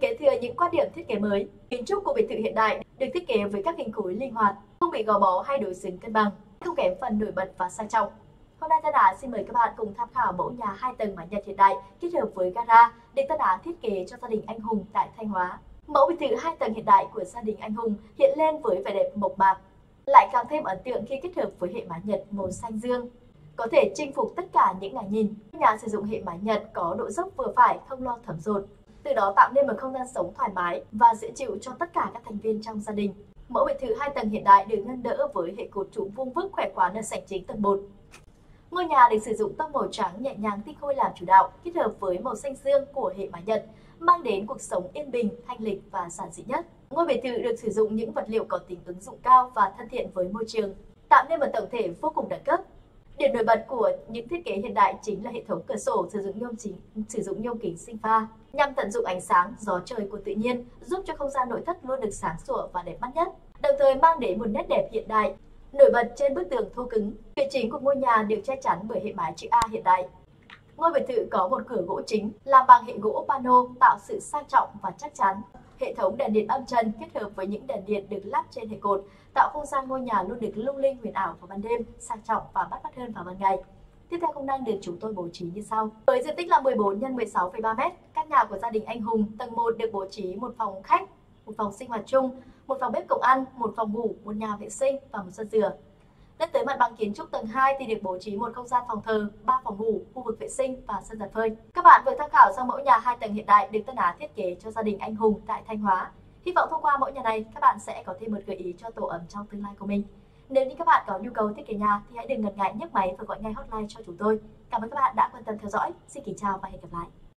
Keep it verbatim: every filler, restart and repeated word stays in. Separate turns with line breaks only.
kế thừa những quan điểm thiết kế mới, kiến trúc của biệt thự hiện đại được thiết kế với các hình khối linh hoạt, không bị gò bó hay đối xứng cân bằng, không kém phần nổi bật và sang trọng. Hôm nay Tân Á xin mời các bạn cùng tham khảo mẫu nhà hai tầng mái Nhật hiện đại kết hợp với gara được Tân Á thiết kế cho gia đình anh Hùng tại Thanh Hóa. Mẫu biệt thự hai tầng hiện đại của gia đình anh Hùng hiện lên với vẻ đẹp mộc mạc, lại càng thêm ấn tượng khi kết hợp với hệ mái Nhật màu xanh dương, có thể chinh phục tất cả những ngài nhìn. Nhà sử dụng hệ mái Nhật có độ dốc vừa phải, không lo thấm dột, từ đó tạo nên một không gian sống thoải mái và dễ chịu cho tất cả các thành viên trong gia đình. Mẫu biệt thự hai tầng hiện đại được nâng đỡ với hệ cột trụ vuông vức khỏe khoắn ở sảnh chính tầng một. Ngôi nhà được sử dụng tông màu trắng nhẹ nhàng tinh khôi làm chủ đạo, kết hợp với màu xanh dương của hệ mái Nhật, mang đến cuộc sống yên bình, thanh lịch và giản dị nhất. Ngôi biệt thự được sử dụng những vật liệu có tính ứng dụng cao và thân thiện với môi trường, tạo nên một tổng thể vô cùng đẳng cấp. Điểm nổi bật của những thiết kế hiện đại chính là hệ thống cửa sổ sử dụng nhôm chính, sử dụng nhôm kính sinh pha, nhằm tận dụng ánh sáng, gió trời của tự nhiên, giúp cho không gian nội thất luôn được sáng sủa và đẹp mắt nhất, đồng thời mang đến một nét đẹp hiện đại nổi bật trên bức tường thô cứng. Cửa chính của ngôi nhà được che chắn bởi hệ mái chữ A hiện đại. Ngôi biệt thự có một cửa gỗ chính làm bằng hệ gỗ pano tạo sự sang trọng và chắc chắn. Hệ thống đèn điện âm trần kết hợp với những đèn điện được lắp trên hệ cột tạo không gian ngôi nhà luôn được lung linh huyền ảo vào ban đêm, sang trọng và bắt mắt hơn vào ban ngày. Tiếp theo công năng được chúng tôi bố trí như sau. Với diện tích là mười bốn nhân mười sáu phẩy ba mét, căn nhà của gia đình anh Hùng tầng một được bố trí một phòng khách, một phòng sinh hoạt chung, một phòng bếp cộng ăn, một phòng ngủ, một nhà vệ sinh và một sân rửa. Lên tới mặt bằng kiến trúc tầng hai thì được bố trí một không gian phòng thờ, ba phòng ngủ, khu vực vệ sinh và sân giặt phơi. Các bạn vừa tham khảo xong mẫu nhà hai tầng hiện đại được Tân Á thiết kế cho gia đình anh Hùng tại Thanh Hóa. Hy vọng thông qua mẫu nhà này, các bạn sẽ có thêm một gợi ý cho tổ ấm trong tương lai của mình. Nếu như các bạn có nhu cầu thiết kế nhà thì hãy đừng ngần ngại nhấc máy và gọi ngay hotline cho chúng tôi. Cảm ơn các bạn đã quan tâm theo dõi. Xin kính chào và hẹn gặp lại.